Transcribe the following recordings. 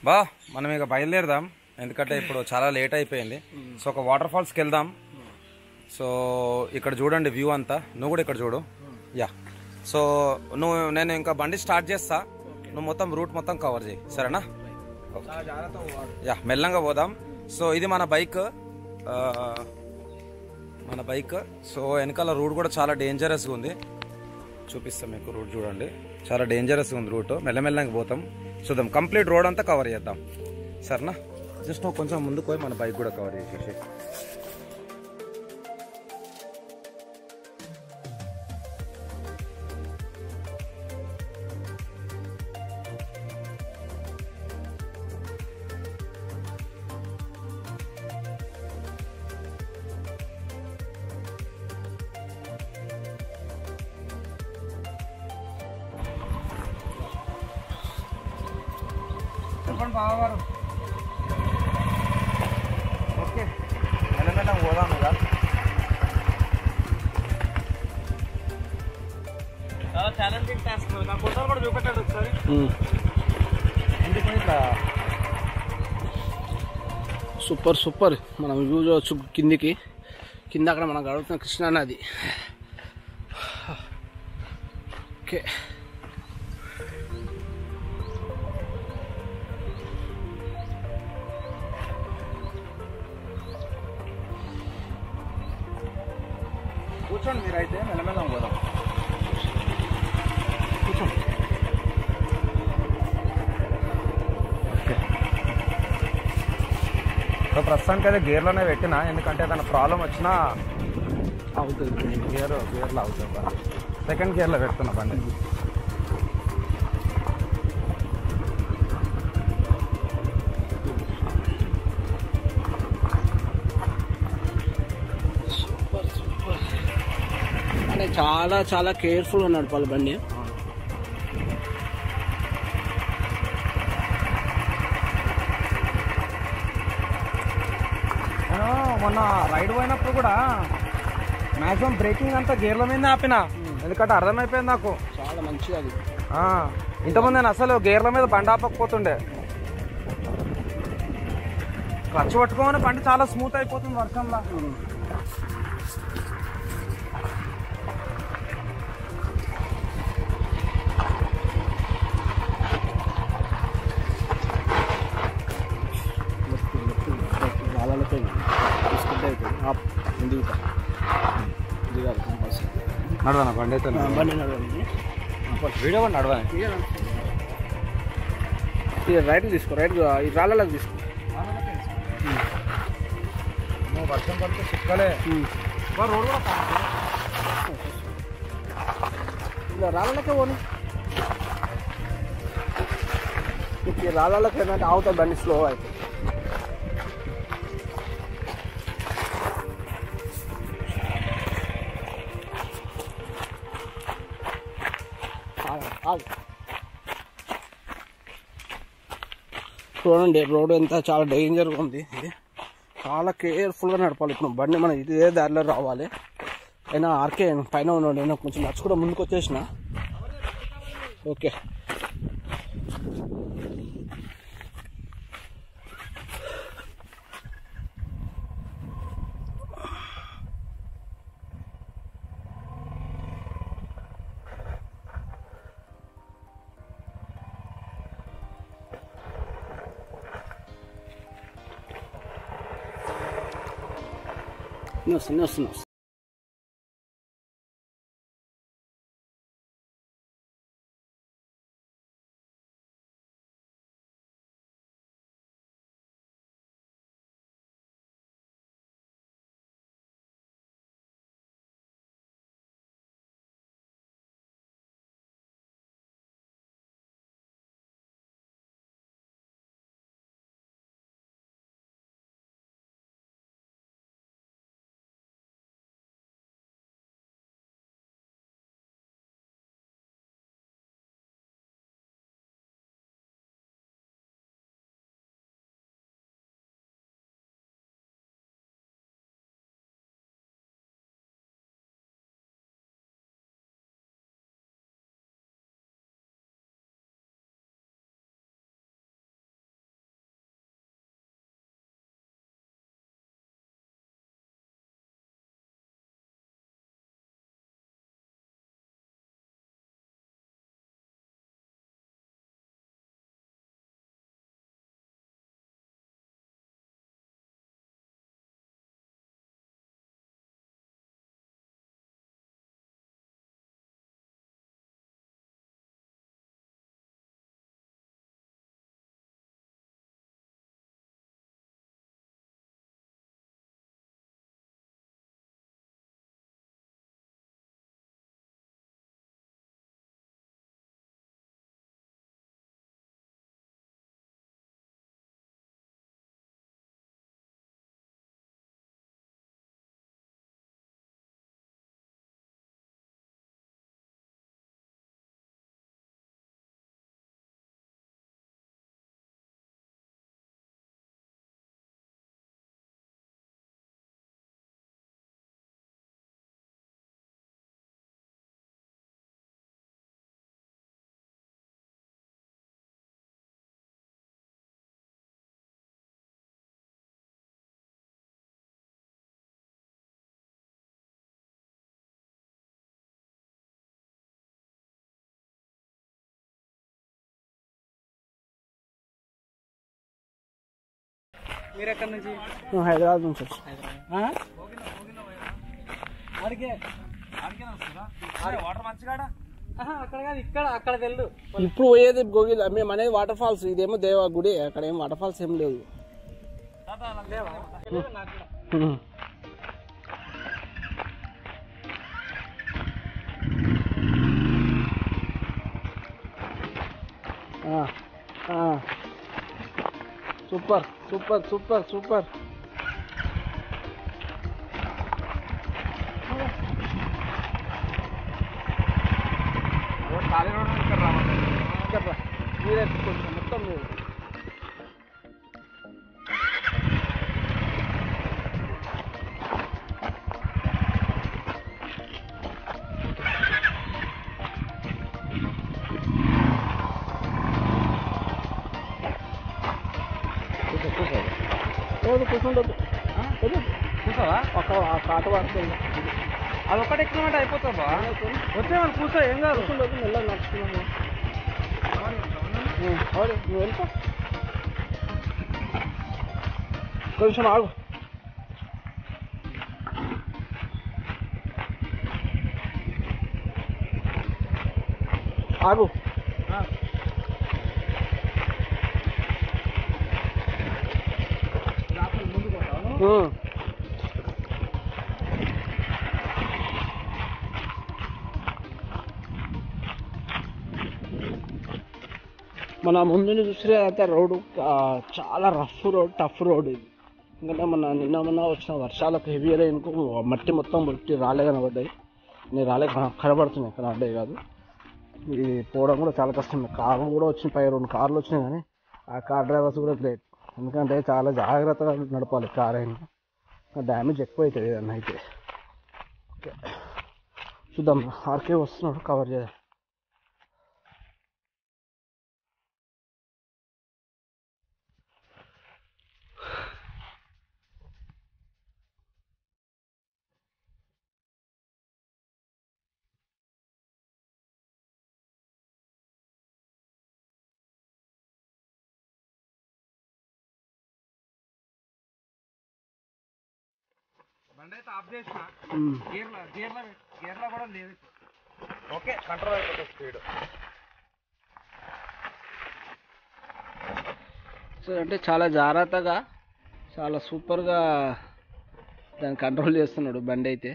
బా మనం ఇక బయలుదేరదాం, ఎందుకంటే ఇప్పుడు చాలా లేట్ అయిపోయింది. సో ఒక వాటర్ ఫాల్స్కి వెళ్దాం. సో ఇక్కడ చూడండి వ్యూ అంతా, నువ్వు కూడా ఇక్కడ చూడు. యా, సో నేను ఇంకా బండి స్టార్ట్ చేస్తా, నువ్వు మొత్తం రూట్ మొత్తం కవర్ చేయి, సరేనా? యా, మెల్లంగా పోదాం. సో ఇది మన బైక్, సో వెనకాల రూట్ కూడా చాలా డేంజరస్గా ఉంది. చూపిస్తాం మీకు రూట్, చూడండి చాలా డేంజరస్గా ఉంది రూట్. మెల్లమెల్లంగా పోతాం, చూద్దాం. కంప్లీట్ రోడ్ అంతా కవర్ చేద్దాం, సరేనా? జస్ట్ నువ్వు కొంచెం ముందుకు పోయి మన బైక్ కూడా కవర్ చేసేసి. చెప్పండి బావగారు. ఓకే, మెల్లమెల్లం పోదాం ఇక. చాలా ఛాలెంజింగ్ టాస్క్, నా ఫోటోలు కూడా చూపెట్టాడు ఒకసారి. ఎందుకు ఇట్లా సూపర్ సూపర్. మనం వ్యూ చూడవచ్చు కిందికి. కింద అక్కడ మనకు అడుగుతున్న కృష్ణా నది. ఓకే, కూర్చోండి మీరైతే, మెల్లమెల్లం పోదాం. కూర్చోండి. ఓకే, సో ప్రస్తుతానికి అయితే గేర్లోనే పెట్టినా, ఎందుకంటే ఏదైనా ప్రాబ్లం వచ్చినా అవుతుంది. గేర్లో అవుతుంది బండి. సెకండ్ గేర్లో పెడుతున్నా బండి. అంటే చాలా చాలా కేర్ఫుల్గా నడపాలి బండి. నేను మొన్న రైడ్ పోయినప్పుడు కూడా మ్యాక్సిమం బ్రేకింగ్ అంతా గేర్ల మీద ఆపిన, ఎందుకంటే అర్థమైపోయింది నాకు. చాలా మంచిది అది. ఇంతకుముందు నేను అసలు గేర్ల మీద బండి ఆపకపోతుండే. క్లచ్ పట్టుకోమని బండి చాలా స్మూత్ అయిపోతుంది వర్షంలో. వాళ్ళతో తీసుకుంటే అవుతుంది. దిగుతా దిగాలి కంపల్సరీ. నడవనా బండి అయితే? బండి నడవండి, వీడియో కూడా నడవని. ఇక రైట్ తీసుకో, రైట్ ఈ రాళ్ళకి తీసుకో. నువ్వు వర్షం పడితే చిక్కలే రోడ్ కూడా ఇలా రాళ్ళకే పోను. ఈ రాళ్ళకి ఏంటంటే అవుతుంది బండి స్లో అయితే. చూడండి రోడ్ ఎంత చాలా డేంజర్గా ఉంది. ఇది చాలా కేర్ఫుల్గా నడపాలి. ఇప్పుడు బండి మనం ఇదే దారిలో రావాలి. అయినా ఆర్కే పైన ఉన్నాడు, నేను కొంచెం నచ్చి కూడా ముందుకు వచ్చేసిన. ఓకే, వస్తున్నా. మీరు ఎక్కడి నుంచి? మేము హైదరాబాద్ నుంచి వచ్చి వాటర్ మంచిగా అక్కడ కాదు, ఇక్కడ అక్కడ వెళ్ళు. ఇప్పుడు పోయేది గోగిల్. మేము అనేది వాటర్ ఫాల్స్, ఇదేమో దేవ గుడి. అక్కడ ఏం వాటర్ ఫాల్స్ ఏం లేదు. Super super super super. ఖాళీ రోడ్ ఇక్కడ రావాలి. మీరే కొంచెం మొత్తం మీరు కూర్చుండదు. కూర్చోవా? ఒక కాట పడుతుంది. అదొక్కటి ఎక్కినమాట అయిపోతావా? వచ్చే వాళ్ళు కూర్చో, ఏం కాదు. కూర్చుండదు, మెల్లగా నడుచుకున్నాము. నువ్వు వెళ్ళిపో, కొంచెం ఆగు. ఆగు. మన ముందు చూస్తే అయితే రోడ్డు చాలా రఫ్ రోడ్, టఫ్ రోడ్ ఇది. ఎందుకంటే నిన్న వచ్చిన వర్షాలకు హెవీ రైన్కు మట్టి మొత్తం మట్టి రాలే కనబడ్డాయి. నేను రాలే కనబడుతున్నాయి, కనబడ్డాయి కాదు. ఇది పోవడం కూడా చాలా కష్టం. కార్లు కూడా వచ్చినాయి, 2 కార్లు వచ్చినాయి. కానీ ఆ కార్ డ్రైవర్స్ కూడా గ్రేట్. ఎందుకంటే చాలా జాగ్రత్తగా నడపాలి కార్. అయినా డ్యామేజ్ ఎక్కువ అవుతుంది ఏదన్నా అయితే. ఓకే, చూద్దాం. ఆర్కే వస్తున్నాడు, కవర్ చేద్దాం. బండి అయితే ఆఫ్ చేసిన, గేర్లో కూడా లేదు. ఓకే, కంట్రోల్ అయిపోతుంది స్పీడ్. సో అంటే చాలా జాగ్రత్తగా, చాలా సూపర్గా దాన్ని కంట్రోల్ చేస్తున్నాడు బండి అయితే.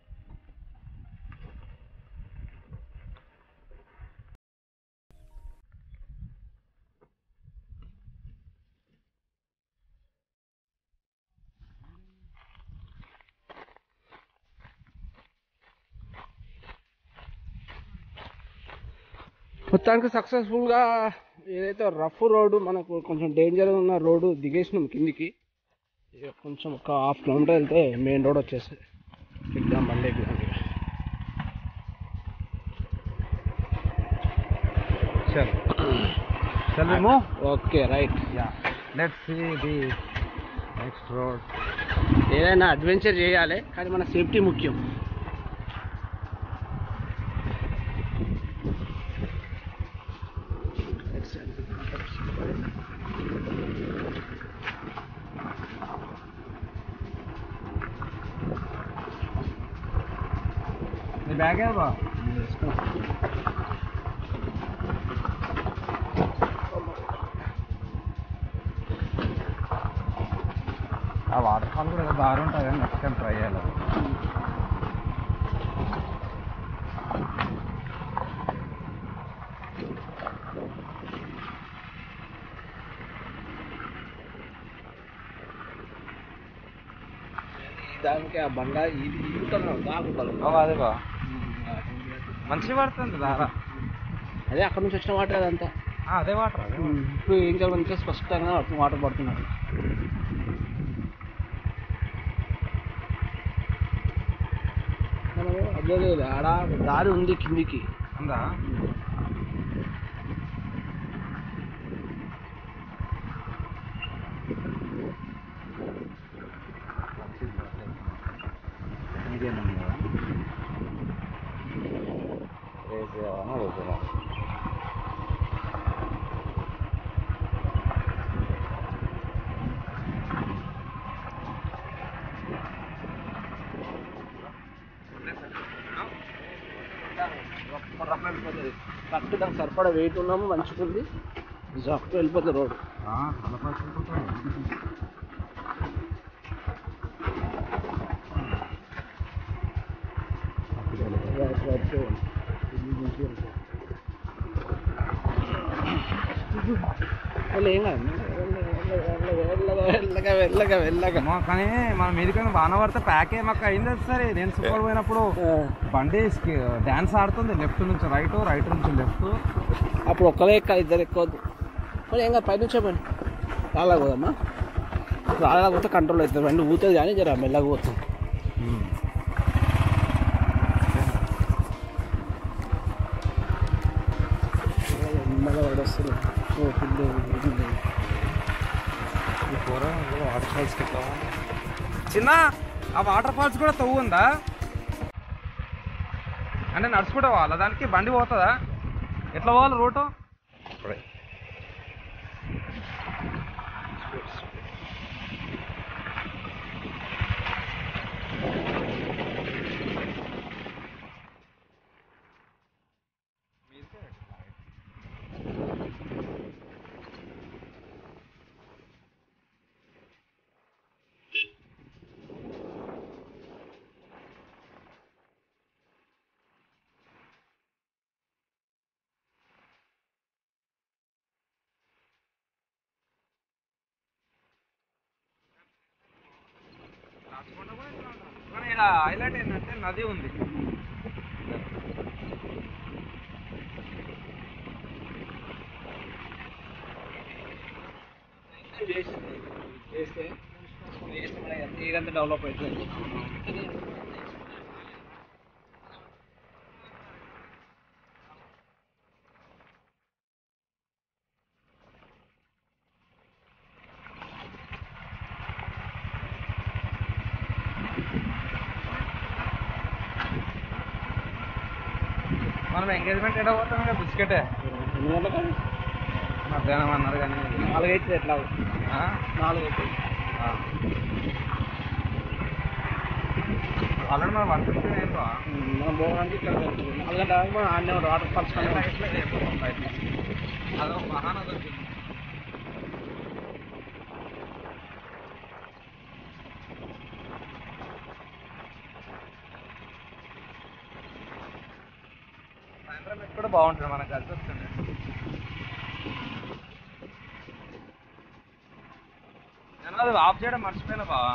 మొత్తానికి సక్సెస్ఫుల్గా ఏదైతే రఫ్ రోడ్డు, మనకు కొంచెం డేంజర్ ఉన్న రోడ్డు దిగేసినాం కిందికి. ఇక కొంచెం ఒక 1/2 కిలోమీటర్ వెళ్తే మెయిన్ రోడ్ వచ్చేస్తుంది. ఎగ్జామ్ బండి exam. Okay, right. Let's see the next road. ఏదైనా అడ్వెంచర్ చేయాలి, కానీ మన సేఫ్టీ ముఖ్యం. నీ బ్యాగ్ ఏ బా? ఆ వాటర్ ఫాల్ కూడా దారి ఉంటుంది, కానీ నెక్స్ట్ టైం ట్రై చేయాలి. దానికి ఆ బండ అదే బా, మంచి పడుతుంది దారా. అదే అక్కడ నుంచి వచ్చిన వాటర్ అదంతా. అదే వాటర్. ఇప్పుడు ఏం చేయాలి, మంచిగా స్పష్టంగా వాటర్ పడుతున్నారు. అదే ఆడ దారి ఉంది కిందికి. ఉందా? కరెక్ట్ దానికి సరిపడా వెయిట్ ఉన్నాము, మంచిగా ఉంది, జాబ్కి వెళ్ళిపోతుంది రోడ్. ఏం కాదు, వెళ్ళగా కానీ మన మీదకైనా బాగా పడితే ప్యాకే మాకు అయింది సరే. నేను సూపర్ పోయినప్పుడు బండి డాన్స్ ఆడుతుంది, లెఫ్ట్ నుంచి రైట్, రైట్ నుంచి లెఫ్ట్. అప్పుడు ఒక్కలే ఎక్కాలి, ఇద్దరు ఎక్కొద్దు. మరి ఏం కాదు, పైన వచ్చామని రాలా పోదమ్మా. రాలా పోతే కంట్రోల్ అవుతుంది, బండి ఊతుంది కానీ జర మెల్లగా పోతుంది. మెల్లగా పడొస్తుంది. వాటర్ ఫాల్స్ చిన్న, ఆ వాటర్ ఫాల్స్ కూడా తవ్వు ఉందా అంటే నడుచుకుంటా పోవాలా? దానికి బండి పోతుందా? ఎట్లా పోవాలి రూటు? కానీ ఇక్కడ హైలైట్ ఏంటంటే నది ఉంది. చేస్తే తీరంతా డెవలప్ అవుతుంది. మనం ఎంగేజ్మెంట్ ఎక్కడ పోతాం కదా, బిస్కెటే మధ్యాహ్నం అన్నారు కానీ 4 అవుతుంది. ఎట్లా 4 అవుతుంది. ఆల్రెడీ మనం 150 ఏంటో మనం పోవడానికి ఇక్కడ 4 గంటల మనం ఆడనే ఉంటాం వాటర్ ఫాల్స్. అదొక మహానగర్. సాయంత్రం కూడా బాగుంటుంది, మనకు కలిసి వస్తుంది. నేను అది ఆఫ్ చేయడం మర్చిపోయినా బావా.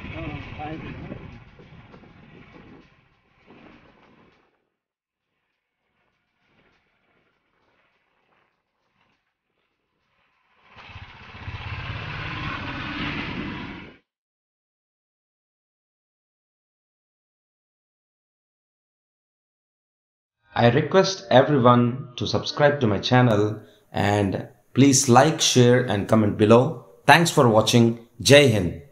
I request everyone to subscribe to my channel and please like, share and comment below. Thanks for watching. Jai Hind.